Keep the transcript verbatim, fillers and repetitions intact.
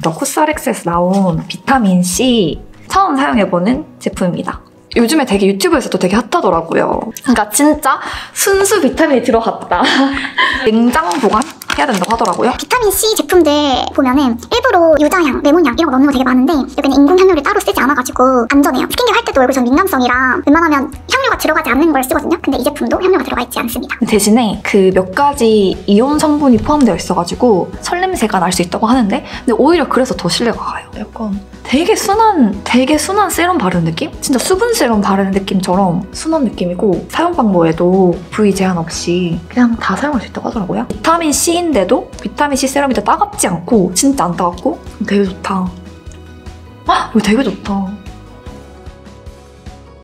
코스알엑스에서 나온 비타민C 처음 사용해보는 제품입니다. 요즘에 되게 유튜브에서도 되게 핫하더라고요. 그러니까 진짜 순수 비타민이 들어갔다. 냉장 보관 해야 된다고 하더라고요. 비타민C 제품들 보면은 일부러 유자향, 레몬향 이런 거 넣는 거 되게 많은데 여기는 인공 향료를 따로 쓰지 않아가지고 안전해요. 스킨케어 할 때도 얼굴 전 민감성이라 웬만하면 향료가 들어가지 않는 걸 쓰거든요. 근데 이 제품도 향료가 들어가 있지 않습니다. 대신에 그 몇 가지 이온 성분이 포함되어 있어가지고 설냄새가 날 수 있다고 하는데 근데 오히려 그래서 더 신뢰가 가요. 약간 되게 순한, 되게 순한 세럼 바르는 느낌? 진짜 수분 세럼 바르는 느낌처럼 순한 느낌이고 사용 방법에도 부위 제한 없이 그냥 다 사용할 수 있다고 하더라고요. 비타민C인데도 비타민C 세럼이 더 따갑지 않고 진짜 안 따갑고 되게 좋다. 헉! 이거 되게 좋다.